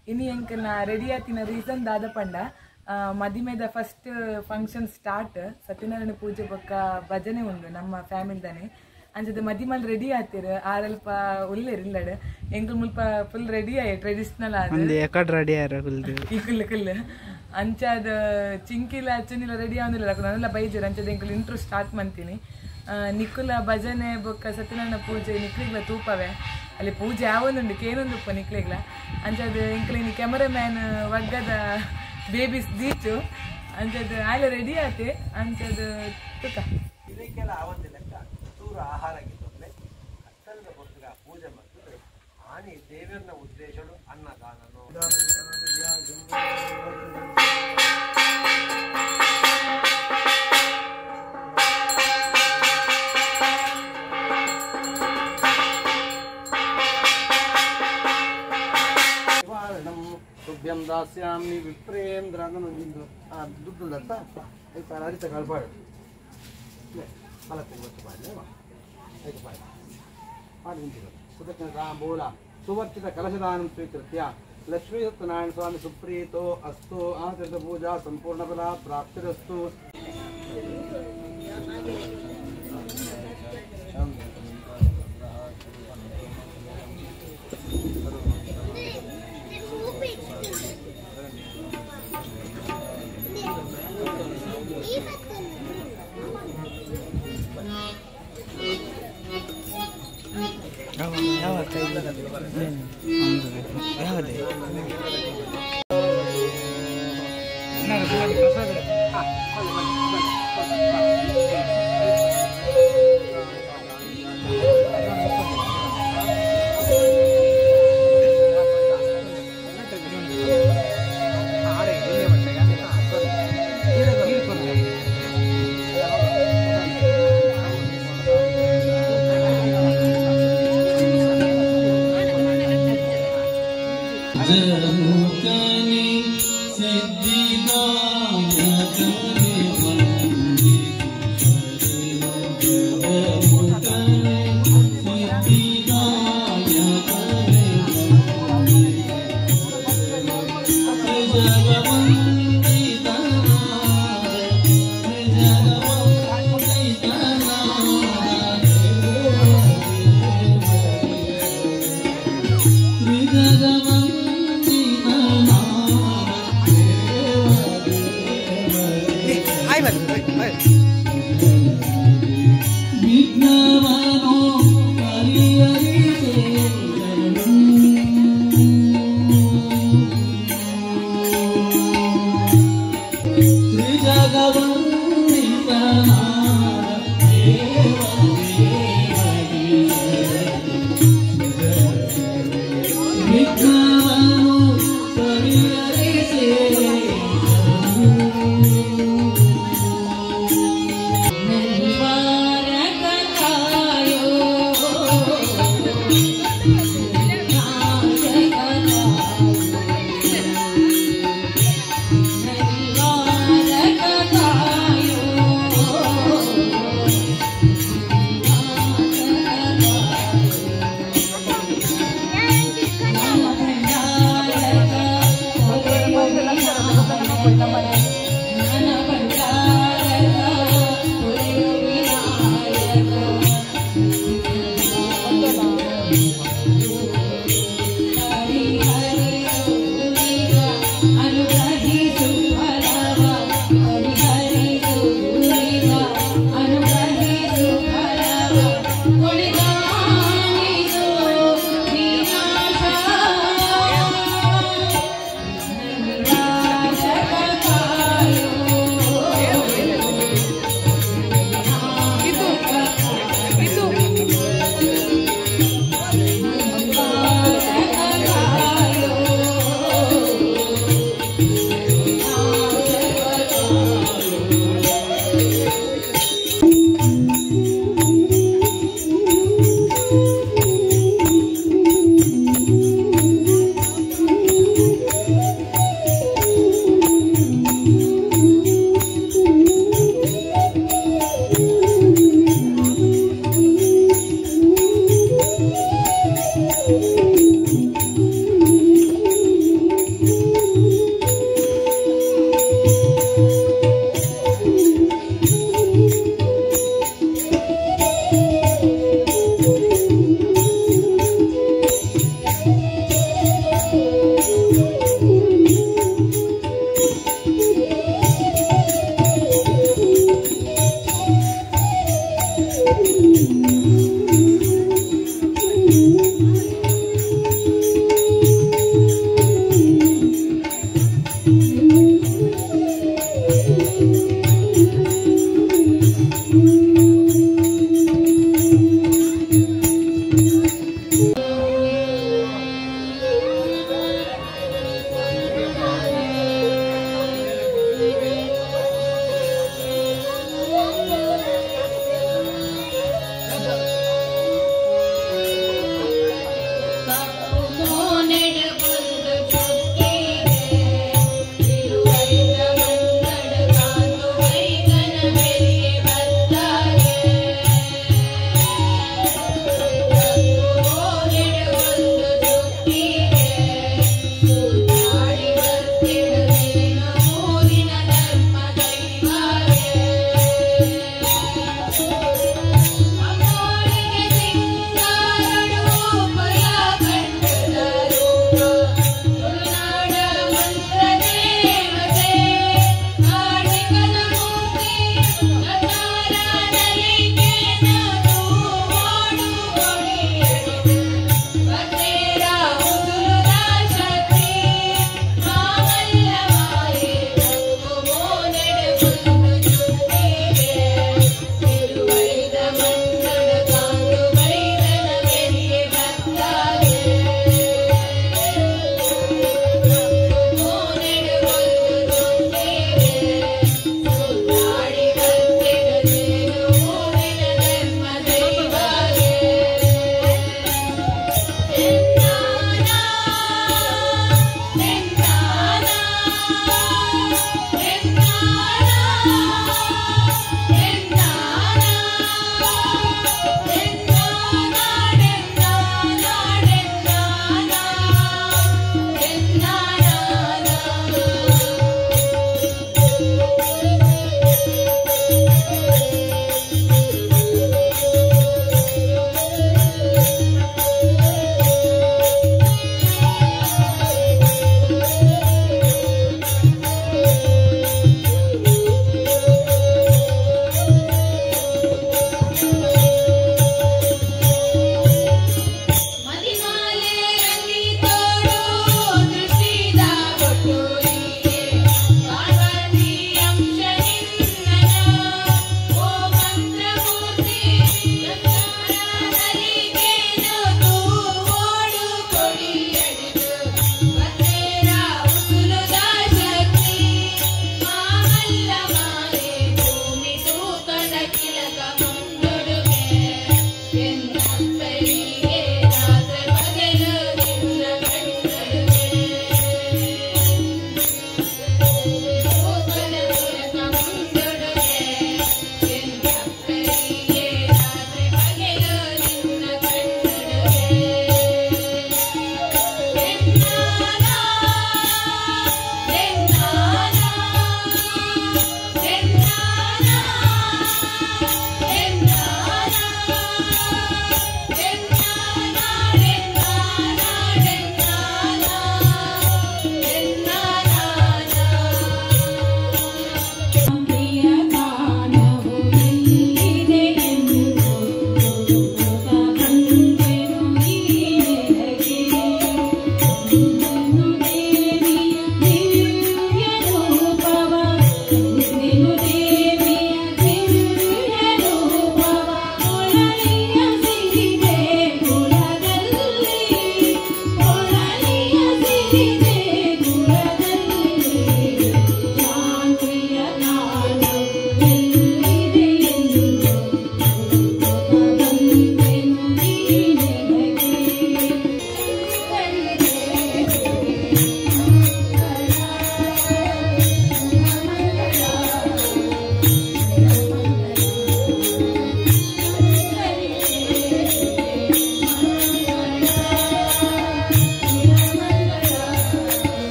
ಇನ್ನು ಎಂಕಲ್ನ ರೆಡಿ ಆತಿನ ರೀಸನ್ ದಾದ ಪಂಡ ಮದಿಮೆದ ಫಸ್ಟ್ ಫಂಕ್ಷನ್ ಸ್ಟಾರ್ಟ್ ಸತ್ಯನಾರಾಯಣ ಪೂಜೆ ಬೊಕ್ಕ ಭಜನೆ ಉಂಡು ನಮ್ಮ ಫ್ಯಾಮಿಲಿದಾನೆ ಅಂಚದ ಮದಿಮಲ್ ರೆಡಿ ಆತಿರ್ ಆರಲ್ಪ ಉಲ್ಲೇರ್ ಇಲ್ಲಡ್ ಎಂಕಲ್ ಮುಲ್ಪ ಫುಲ್ ರೆಡಿ ಆಯ್ ಟ್ರೆಡಿಷನಲ್ ರೆಡಿ ಕುಲ್ ಅಂಚಾದ ಚಿಂಕಿಲ ಅಚ್ಚನಿಲ ರೆಡಿ ಆವನಿಲ್ಲ ನಾನೆಲ್ಲ ಬೈಜರ್ ಅಂಚದ ಎಂಕಲ್ ಇಂಟ್ರೋ ಸ್ಟಾರ್ಟ್ ಮಾಡ್ತೀನಿ ನಿಕ್ಕುಲ ಭಜನೆ ಬೊಕ್ಕ ಸತ್ಯನಾರಾಯಣ ಪೂಜೆ ನಿಕ್ಲಿಗ್ಲ ತೂಪವೆ ಅಲ್ಲಿ ಪೂಜೆ ಯಾವೊಂದುಂಡು ಕೇನೊಂದುಪ್ಪ ನಿಕ್ಲಿಗ್ಲ ಅಂಚದ ಎಂಕಲಿನ ಕ್ಯಾಮರಾಮ್ಯಾನ್ ಒಗ್ಗದ ಬೇಬೀಸ್ ದೀಚು ಅಂಚದ ಆಯ್ಲ ರೆಡಿ ಆತೆ ಅಂಚದ ತುಕ ಇದಕ್ಕೆಲ್ಲ ಆವಂದಿಲ್ಲ ಚೂರು ಆಹಾರ ಗಿತ್ತೊಂದ್ರೆ ಅತ್ತಲ್ದ ಪುಸ್ತಕ ಪೂಜೆ ಮಾಡ್ತಿದ್ರೆ ಆನಿ ದೇವರನ ಉದ್ದೇಶಗಳು ಅನ್ನದಾನನು तुभ्यं दास्यामि विप्रेन्द्र ಅನ್ನೋದು ದುಡ್ಡು ಅಂತ ಐತ ಅರಿತ ಕಳ್ಪಾಡು ಫಲಕ್ಕೆ ಗೊತ್ತು ಬಾಡ್ಲೇವಾ ಐತ ಬಾಯ್ ಮಾಡಿ ನಿಂತಿರು ಸುದಕ್ಷಿಣ ರಾಮ ಬೋಲ ಸುವರ್ಚಿತ ಕಲಶದಾನಂ ಸ್ವೀಕೃತ್ಯ ಲಕ್ಷ್ಮೀ ಸತ್ಯನಾರಾಯಣ ಸ್ವಾಮಿ ಸುಪ್ರೀತೋ ಅಸ್ತು ಆಚರಿತ ಪೂಜಾ ಸಂಪೂರ್ಣ ಫಲ ಪ್ರಾಪ್ತಿರಸ್ತು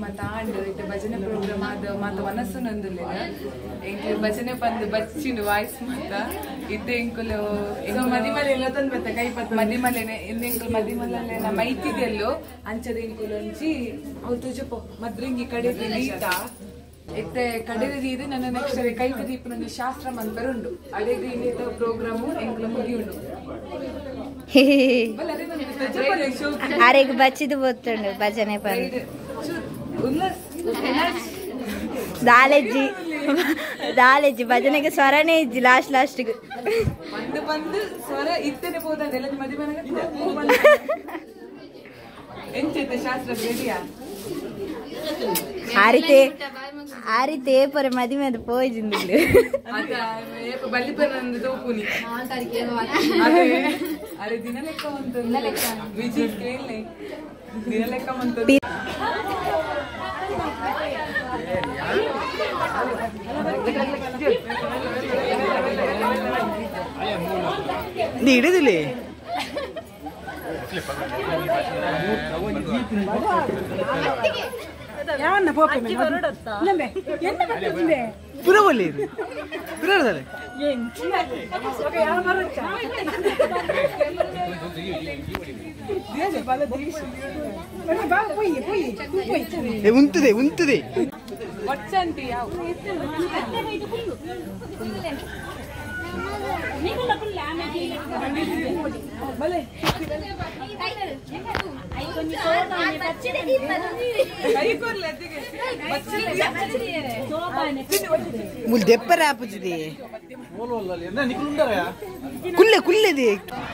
ಕಾರ್ಯಕ್ರಮ ತಾಂಡು ಇತ್ತೆ ಭಜನೆ ಪ್ರೋಗ್ರಾಮ್ ಆದ ಮಾತ ಮನಸ್ಸು ನಂದುಲ್ಲೆ ಎಂಕ್ಲು ಭಜನೆ ಪಂದು ಬಚ್ಚಿಂಡು ವಾಯ್ಸ್ ಮಾತ ಇತ್ತೆ ಎಂಕುಲು ಮದಿಮಲೆ ಎಲ್ಲ ತಂದು ಬತ್ತ ಕೈ ಪತ್ತ ಮದಿಮಲೆನೆ ಇಂದೆಂಕುಲು ಮದಿಮಲಲ್ಲೇ ನಮ್ಮ ಮೈತಿದೆಲ್ಲೋ ಅಂಚದ ಎಂಕುಲು ಒಂಚಿ ಅವು ತುಜಪೋ ಮದ್ರಿಂಗಿ ಕಡೆ ನೀಟ ಇತ್ತೆ ಕಡೆದು ನನ್ನ ನೆಕ್ಸ್ಟ್ ಕೈತ ದೀಪನೊಂದು ಶಾಸ್ತ್ರ ಮಂತರುಂಡು ಅಡೆಗೆ ಇನ್ನಿತ ಪ್ರೋಗ್ರಾಮು ಎಂಕ್ಲು ಮುಗಿಯುಂಡು ಆರೆಗ್ ಬಚ್ಚಿದು ಬೊತ್ತುಂಡು ಭಜನೆ ಪಂದು ದಾಲೆಜ್ಜಿ ಭಜನೆಗೆ ಸ್ವರನೇ ಇಜ್ಜಿ ಲಾಸ್ಟ್ ಬಂದು ಸ್ವರ ಇತ್ತನೆ ಹೋದಂಡೆ ಎಲ್ಲ ಮದಿ ಎಂಚೈತೆ ಶಾಸ್ತ್ರ ರೆಡಿಯಾ ಆರಿತೆ ಪರ ಮದಿ ಮೇಲೆ ಪೋಯ್ಜಿಂದಿಲ್ಲ ಬಲ್ಲಿಪರಂದು ತೋಪುನಿ ಅರೆ ದಿನ ಲೆಕ್ಕ ಬಂತು ವಿಜಿ ಕೇಳಿ ದಿನ ಲೆಕ್ಕ ಬಂತು ಹಿಡಿದಿಲ್ಲಿ ಪುರವಲ್ಲಿ ಪುರದಲ್ಲಿ ಉಂತದೆ ಉಂತದೆ ಒಚ್ಚಂಟಿ ಯಾವ ಮುಲ್ ದೆಪ್ಪರ ಆಪುಜಿದೆ ಕುಲ್ಲೆ ಕುಲ್ಲೆದೆ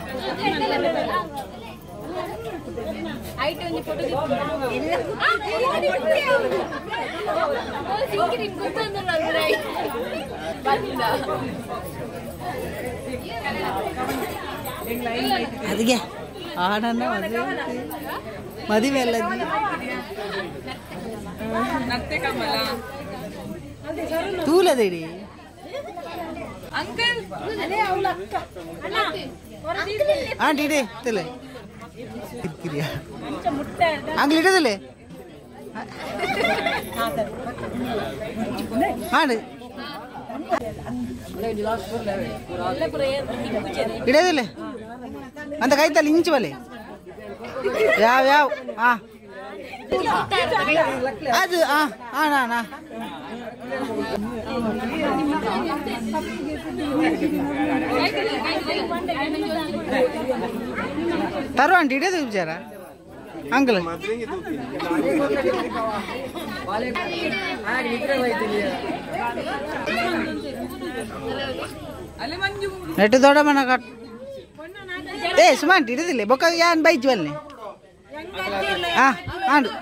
ಅದಕ್ಕೆ ಆಡನ್ನ ಮದುವೆ ಎಲ್ಲ ತೂಲದೇಡಿ ಅಂಕಲ್ ಆಂಟಿ ಇಡೆ ತಲೆ ಅಂಗ್ಲಿ ಇಡದಲ್ಲೇ ಹಾಡು ಇಡದಿಲ್ಲ ಅಂತ ಕೈತಲ್ಲಿ ಇಂಚು ಬಲೆ ಯಾವ ಹಾ ಅದು ನಾ ತರುವ ಆಂಟಿ ಇಡೋದು ವಿಚಾರ ಅಂಕಲ್ ನೆಟ್ಟು ದೊಡ್ಡ ಮನ ಕಟ್ ಏ ಸುಮಾಂಟಿ ಇಡದಿಲ್ಲ ಬೊಕ್ಕ ಯಾನ್ ಬೈಜ್ವಲ್ನೆ ಆಂಡು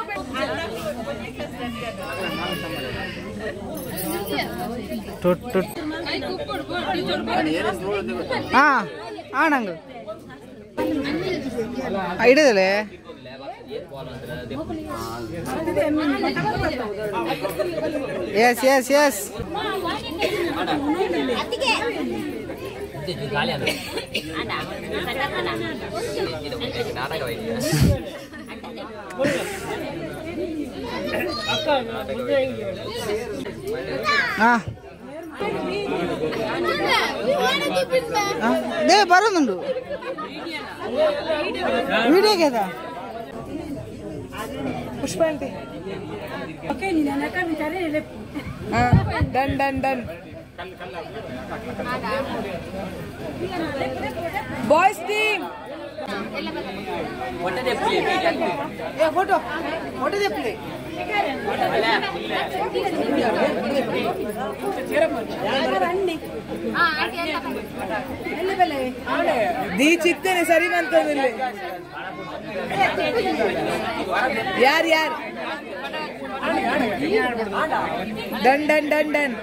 ಆಣಂಗ ಇಡದಲ್ಲೇ ಎಸ್ ಬರೋದುಂಡು ವಿಡಿಯೋಗೆ ಅದ Pushpa aunty done boys team photo ತೆಪ್ಪಲಿ ದೀ ಚಿತ್ತೇನೆ ಸರಿ ಬಂತಂದಿಲ್ಲ ಯಾರು ಡನ್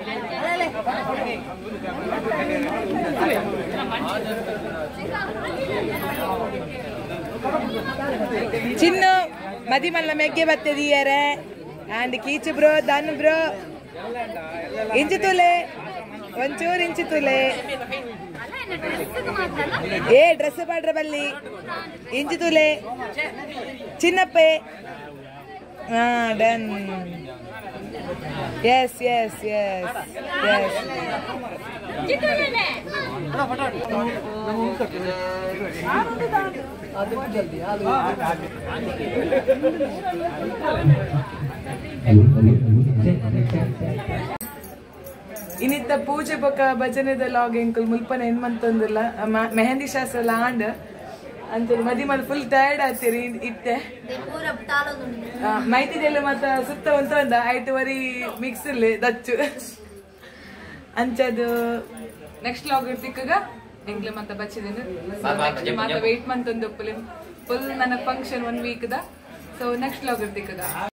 ಚಿನ್ನು ಮದಿಮಲ್ಲ ಮೆಗ್ಗೆ ಬತ್ತದಿಯಾರೆ ಅಂಡ್ ಕೀಚು ಬ್ರೋ ಧನ್ ಬ್ರೋ ಇಂಚು ತುಲೆ ಒಂಚೂರು ಇಂಚು ತುಲೆ ಏ ಡ್ರೆಸ್ ಪಾಡ್ರೆ ಬಲ್ಲಿ ಇಂಚು ತುಲೆ ಚಿನ್ನಪ್ಪೆ done. Yes yes yes yes. ಇನ್ನಿತ್ತ ಪೂಜೆ ಬೊಕ್ಕ ಭಜನೆದ ಲಾಗ್ ಎಂಕುಲ್ ಮುಲ್ಪನ ಏನ್ ಮಂತೊಂದಿಲ್ಲ. ಮೆಹಂದಿ ಶಾಸ್ತ್ರ ಎಲ್ಲ ಆಂಡ್ ಅಂತ ಮದಿ ಮಾಡಿ ಫುಲ್ ಟಯರ್ಡ್ ಆಗ್ತೀರಿ ಇಟ್ಟೆ ಮೈತಿದೆಲ್ಲ ಮತ್ತ ಸುತ್ತ ಒಂದ ಐಟುವರಿ ಮಿಕ್ಸ್ ಇಲ್ಲಿ ದಚ್ಚು ಅಂಚದು ನೆಕ್ಸ್ಟ್ ಲಾಗ್ ಇರ್ತಿಕ್ಕಾಗ ಎಂಗ್ಲ ಮತ್ತ ಬಚ್ಚಿದೇನು ಮತ್ತ ವೇಟ್ ಮಂತೊಂದು ಫುಲ್ ನನ್ನ ಫಂಕ್ಷನ್ 1 ವೀಕ್ ದ. ಸೊ ನೆಕ್ಸ್ಟ್ ಲಾಗ್ ಇರ್ತಿಕ್ಕಾಗ